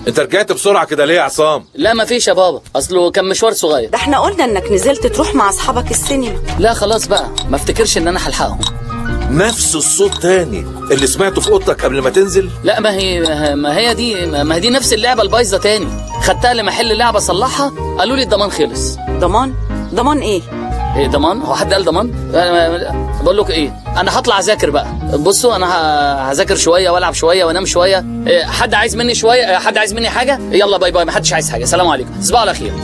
انت رجعت بسرعه كده ليه يا عصام؟ لا مفيش يا بابا، اصله كان مشوار صغير. ده احنا قلنا انك نزلت تروح مع اصحابك السينما. لا خلاص بقى، ما افتكرش ان انا هلحقهم. نفس الصوت تاني اللي سمعته في اوضتك قبل ما تنزل؟ لا ما هي دي نفس اللعبه البايظه تاني. خدتها لمحل لعبه صلحها، قالوا لي الضمان خلص. ضمان ايه؟ ايه ضمان؟ هو حد قال ضمان؟ بقول لك ايه، انا هطلع اذاكر بقى. بصوا انا هذاكر شويه والعب شويه وانام شويه. حد عايز مني شويه؟ حد عايز مني حاجه؟ يلا باي باي، ما حدش عايز حاجه. سلام عليكم، تصبحوا على خير.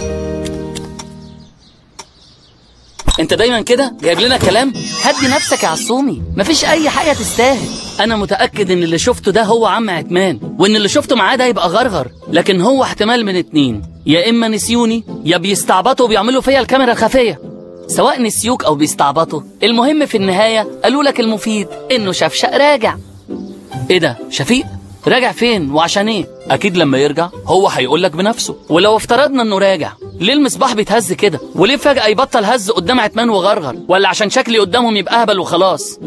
انت دايما كده جايب لنا كلام. هدي نفسك يا عصومي، مفيش اي حاجه تستاهل. انا متاكد ان اللي شفته ده هو عم عتمان، وان اللي شفته معاه ده يبقى غرغر. لكن هو احتمال من اتنين، يا اما نسيوني يا بيستعبطوا وبيعملوا فيا الكاميرا الخفيه. سواء نسيوك او بيستعبطوا، المهم في النهايه قالوا لك المفيد انه شفشق راجع. ايه ده شفيق؟ راجع فين وعشان ايه؟ اكيد لما يرجع هو هيقول لك بنفسه. ولو افترضنا انه راجع، ليه المصباح بيتهز كده؟ وليه فجأة يبطل هز قدام عتمان وغرغر؟ ولا عشان شكلي قدامهم يبقى اهبل وخلاص؟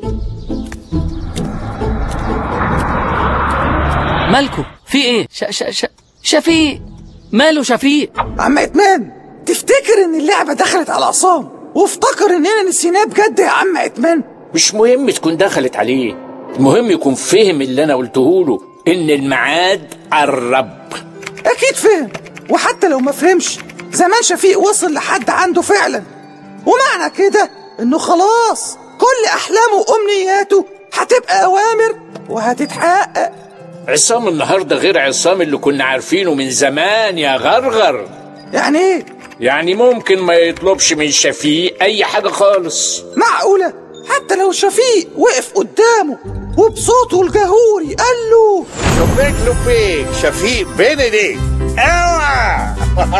مالكو؟ في ايه؟ شفيق ماله شفيق؟ عم عتمان، تفتكر ان اللعبة دخلت على عصام وافتكر اننا نسيناه بجد يا عم عتمان؟ مش مهم تكون دخلت عليه، المهم يكون فهم اللي انا قلته له، ان الميعاد قرب. اكيد فهم، وحتى لو ما فهمش زمان شفيق وصل لحد عنده فعلا، ومعنى كده انه خلاص كل احلامه وامنياته هتبقى اوامر وهتتحقق. عصام النهارده غير عصام اللي كنا عارفينه من زمان يا غرغر. يعني ايه؟ يعني ممكن ما يطلبش من شفيق اي حاجه خالص. معقوله؟ حتى لو شفيق وقف قدامه وبصوته الجهوري قال له لبيك شفيق بين ايديك، اوعى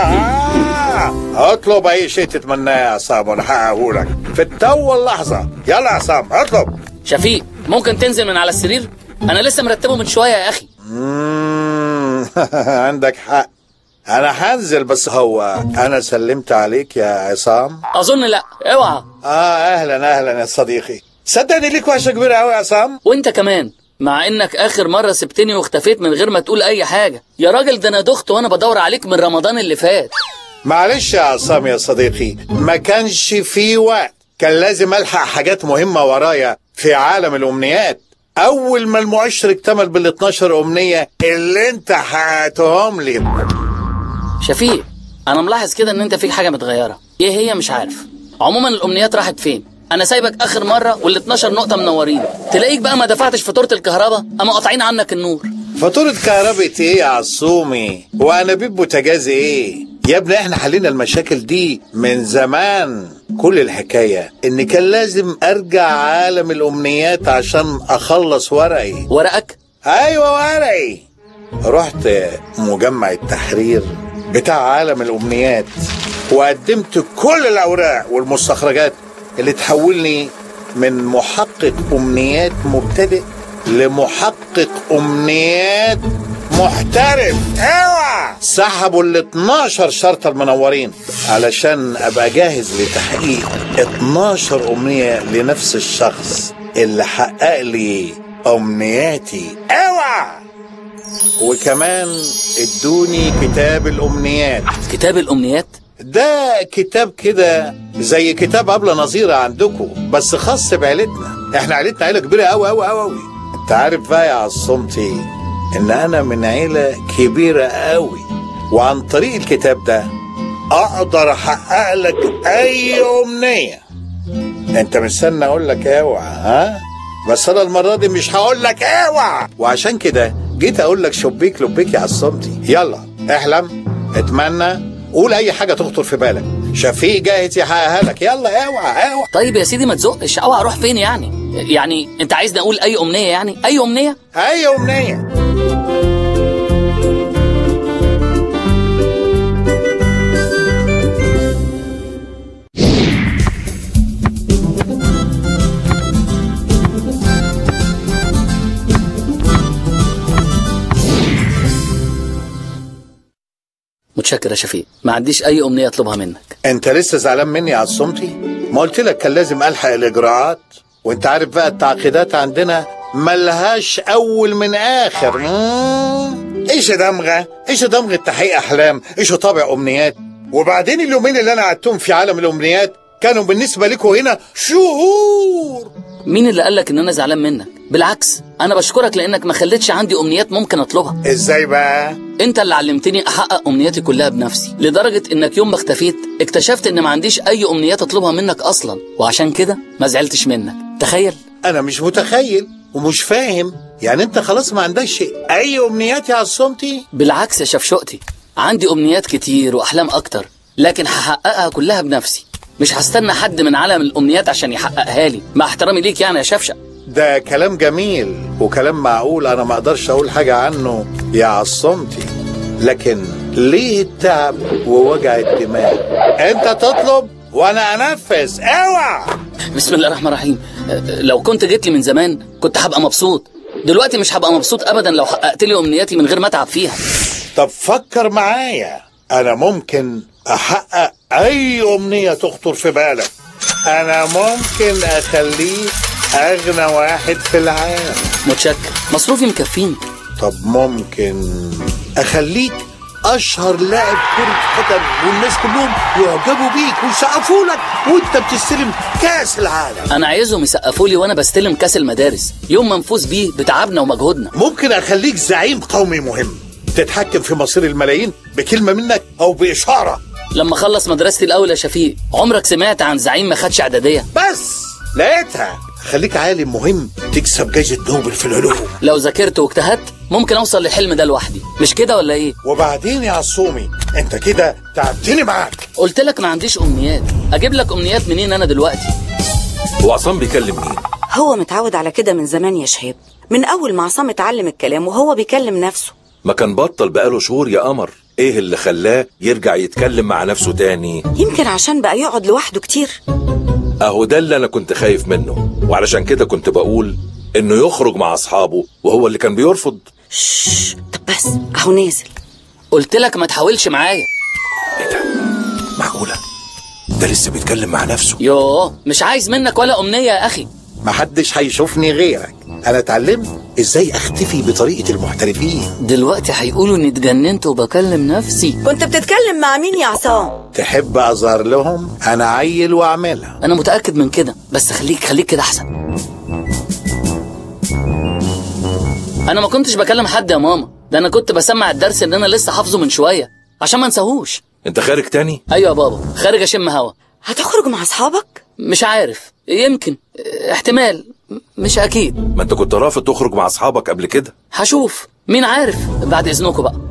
اطلب اي شيء تتمناه يا عصام وانا هحققهولك في التو اللحظه. يلا يا عصام اطلب. شفيق ممكن تنزل من على السرير؟ انا لسه مرتبه من شويه يا اخي. عندك حق، انا هنزل، بس هو انا سلمت عليك يا عصام؟ اظن لا. اوعى. اهلا يا صديقي، صدقني ليك وحشه كبيره قوي يا عصام. وانت كمان، مع انك اخر مره سبتني واختفيت من غير ما تقول اي حاجه. يا راجل ده انا دخت وانا بدور عليك من رمضان اللي فات. معلش يا عصام يا صديقي، ما كانش في وقت، كان لازم الحق حاجات مهمه ورايا في عالم الامنيات. اول ما المؤشر اكتمل بال12 امنيه اللي انت حققتهم لي. شفيق انا ملاحظ كده ان انت فيك حاجه متغيره. ايه هي؟ مش عارف. عموما الامنيات راحت فين؟ انا سايبك اخر مره وال12 نقطه منورين، تلاقيك بقى ما دفعتش فاتوره الكهرباء، اما قاطعين عنك النور. فاتوره كهرباء ايه يا عصومي؟ وانابيب بوتاجاز ايه يا ابني؟ احنا حلينا المشاكل دي من زمان. كل الحكايه ان كان لازم ارجع عالم الامنيات عشان اخلص ورقي. ورقك؟ ايوه ورقي. رحت مجمع التحرير بتاع عالم الامنيات وقدمت كل الاوراق والمستخرجات اللي تحولني من محقق امنيات مبتدئ لمحقق امنيات محترف. اوعى سحبوا ال12 شرطة المنورين علشان ابقى جاهز لتحقيق 12 امنية لنفس الشخص اللي حقق لي امنياتي. اوعى وكمان ادوني كتاب الامنيات. كتاب الامنيات ده كتاب كده زي كتاب أبلة نظيرة عندكم، بس خاص بعيلتنا. احنا عيلتنا عيلة كبيرة قوي قوي قوي قوي. انت عارف بقى يا عصمتي ان انا من عيلة كبيرة قوي، وعن طريق الكتاب ده اقدر احقق لك اي امنية. انت مستني اقول لك اوعى؟ ها؟ بس انا المرة دي مش هقول لك اوعى، وعشان كده جيت اقول لك شبيك لبيك يا عصمتي. يلا احلم، اتمنى، قول اي حاجه تخطر في بالك. شفيق جاهز يحققها لك. يلا اوعى. طيب يا سيدي ما تزقش. اوعى اروح فين يعني انت عايزني اقول اي امنيه؟ يعني اي امنيه؟ اي امنيه. متشكر يا شفيق، ما عنديش اي امنيه اطلبها منك. انت لسه زعلان مني يا عصمتي؟ ما قلت لك كان لازم الحق الاجراءات، وانت عارف بقى التعقيدات عندنا ملهاش اول من اخر. ايش دمغه، ايش دمغه تحقيق احلام، ايش طابع امنيات. وبعدين اليومين اللي انا قعدتهم في عالم الامنيات كانوا بالنسبه لكم هنا شهور. مين اللي قالك ان انا زعلان منك؟ بالعكس، انا بشكرك لانك ما خليتش عندي امنيات ممكن اطلبها. ازاي بقى؟ انت اللي علمتني احقق امنياتي كلها بنفسي، لدرجه انك يوم ما اختفيت اكتشفت ان ما عنديش اي امنيات اطلبها منك اصلا، وعشان كده ما زعلتش منك. تخيل. انا مش متخيل ومش فاهم، يعني انت خلاص ما عندكش اي امنيات يا عصمتي؟ بالعكس يا شفشقتي، عندي امنيات كتير واحلام اكتر، لكن هحققها كلها بنفسي. مش هستنى حد من عالم الامنيات عشان يحققها لي، مع احترامي ليك يعني يا شفشق. ده كلام جميل وكلام معقول، انا ما اقدرش اقول حاجه عنه يا عصمتي، لكن ليه التعب ووجع الدماغ؟ انت تطلب وانا انفذ. اوعى. بسم الله الرحمن الرحيم. لو كنت جيت لي من زمان كنت هبقى مبسوط، دلوقتي مش هبقى مبسوط ابدا لو حققت لي امنياتي من غير ما اتعب فيها. طب فكر معايا، انا ممكن احقق اي امنيه تخطر في بالك. انا ممكن اخليك اغنى واحد في العالم. متشكر، مصروفي مكفيني. طب ممكن اخليك اشهر لاعب كرة قدم والناس كلهم يعجبوا بيك ويسقفوا لك وانت بتستلم كاس العالم. انا عايزهم يسقفوا لي وانا بستلم كاس المدارس يوم ما نفوز بيه بتعبنا ومجهودنا. ممكن اخليك زعيم قومي مهم، تتحكم في مصير الملايين بكلمة منك او باشارة. لما اخلص مدرستي الاول يا شفيق، عمرك سمعت عن زعيم ما خدش اعدادية؟ بس لقيتها. خليك عالم مهم تكسب جائزة نوبل في العلوم. لو ذاكرت واجتهدت ممكن اوصل للحلم ده لوحدي، مش كده ولا ايه؟ وبعدين يا عصومي انت كده تعبتني معاك. قلت لك ما عنديش امنيات، اجيب لك امنيات منين انا دلوقتي؟ هو عصام بيكلم مين؟ هو متعود على كده من زمان يا شهاب، من اول ما عصام اتعلم الكلام وهو بيكلم نفسه. ما كان بطل بقاله شهور يا قمر، ايه اللي خلاه يرجع يتكلم مع نفسه تاني؟ يمكن عشان بقى يقعد لوحده كتير. اهو ده اللي انا كنت خايف منه، وعلشان كده كنت بقول انه يخرج مع اصحابه وهو اللي كان بيرفض. طب بس اهو نازل. قلت لك ما تحاولش معايا. ايه ده؟ معقولة؟ ده لسه بيتكلم مع نفسه. يوه، مش عايز منك ولا امنية يا اخي. محدش هيشوفني غيرك، انا اتعلمت ازاي اختفي بطريقة المحترفين. دلوقتي هيقولوا اني اتجننت وبكلم نفسي. كنت بتتكلم مع مين يا عصام؟ تحب اظهر لهم انا عيل واعملها؟ انا متأكد من كده، بس خليك كده احسن. انا ما كنتش بكلم حد يا ماما، ده انا كنت بسمع الدرس اللي انا لسه حافظه من شوية عشان ما انساهوش. انت خارج تاني؟ ايوه يا بابا، خارج اشم هوا. هتخرج مع اصحابك؟ مش عارف، يمكن، احتمال، مش اكيد. ما انت كنت رافض تخرج مع اصحابك قبل كده. هشوف، مين عارف، بعد اذنكم بقى.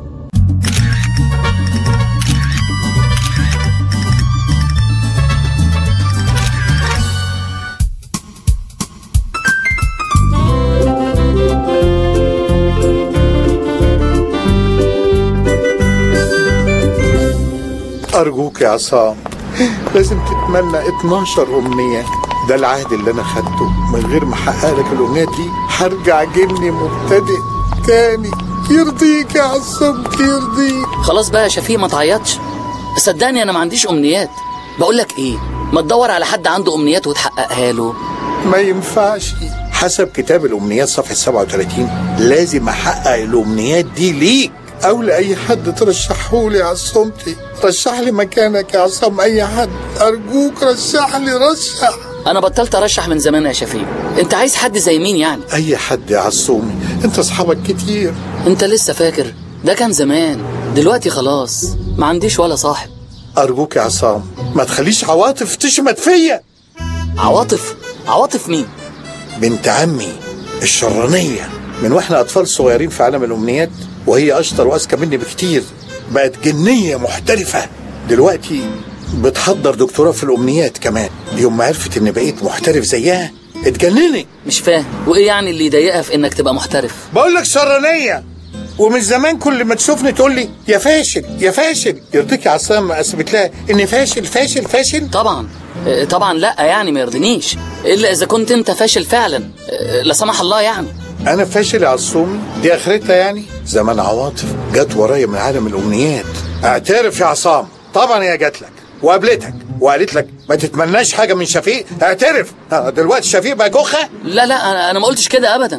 أرجوك يا عصام، لازم تتمنى 12 أمنية. ده العهد اللي أنا خدته، من غير ما أحقق لك الأمنيات دي هرجع جني مبتدئ تاني. يرضيك يا عصام، يرضيك. خلاص بقى يا شفيق ما تعيطش، صدقني أنا ما عنديش أمنيات. بقول لك إيه، ما تدور على حد عنده أمنيات وتحققها له. ما ينفعش، حسب كتاب الأمنيات صفحة 37 لازم أحقق الأمنيات دي ليك أو لأي حد ترشحهولي يا عصامتي. رشح لي مكانك يا عصام، أي حد أرجوك رشح لي، رشح. أنا بطلت أرشح من زمان يا شفيق. أنت عايز حد زي مين يعني؟ أي حد يا عصومي، أنت أصحابك كتير. أنت لسه فاكر؟ ده كان زمان، دلوقتي خلاص ما عنديش ولا صاحب. أرجوك يا عصام ما تخليش عواطف تشمت فيا. عواطف؟ عواطف مين؟ بنت عمي الشرانية، من واحنا أطفال صغيرين في عالم الأمنيات وهي أشطر وأذكى مني بكتير، بقت جنية محترفة دلوقتي، بتحضر دكتوراه في الأمنيات كمان. يوم ما عرفت إن بقيت محترف زيها اتجنني. مش فاهم، وإيه يعني اللي يضايقها في إنك تبقى محترف؟ بقول لك شرانية، ومن زمان كل ما تشوفني تقول لي يا فاشل يا فاشل. يرضيك يا عصام اثبت لها اني فاشل فاشل فاشل؟ طبعا لا، يعني ما يرضنيش الا اذا كنت انت فاشل فعلا، لا سمح الله يعني. انا فاشل يا عصومي؟ دي اخرتها يعني؟ زمان عواطف جت ورايا من عالم الامنيات. اعترف يا عصام، طبعا هي جات لك وقابلتك وقالت لك ما تتمناش حاجه من شفيق. اعترف. دلوقتي شفيق بقى كخه؟ لا انا ما قلتش كده ابدا.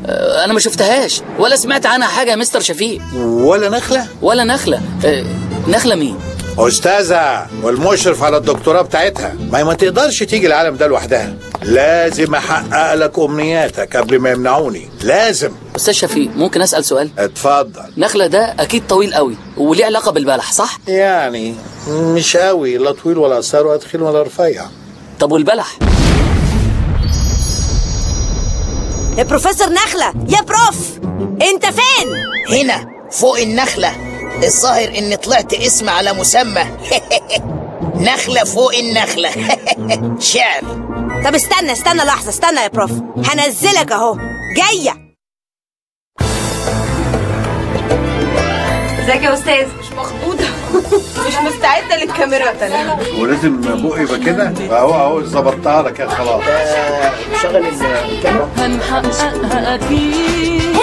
انا ما شفتهاش ولا سمعت عنها حاجه يا مستر شفيق. ولا نخلة؟ ولا نخله. نخله مين؟ أستاذة والمشرف على الدكتوراه بتاعتها. ما تقدرش تيجي العالم ده لوحدها، لازم أحقق لك أمنياتك قبل ما يمنعوني، لازم. أستاذ شفيق ممكن أسأل سؤال؟ اتفضل. نخلة ده أكيد طويل قوي وليه علاقة بالبلح صح؟ يعني مش قوي، لا طويل ولا قصير ولا تخين ولا رفيع. طب والبلح؟ يا بروفيسور نخلة، يا بروف انت فين؟ هنا فوق النخلة. الظاهر اني طلعت اسم على مسمى. نخلة فوق النخلة. شعر. طب استنى لحظة، استنى يا بروف، هنزلك اهو جاية. ازيك يا استاذ؟ مش مخضوضة. مش مستعدة للكاميرات انا. ولازم بقي يبقى كده؟ اهو ظبطتها لك يا خلاص. شغل الكاميرا. هنحققها أكيد.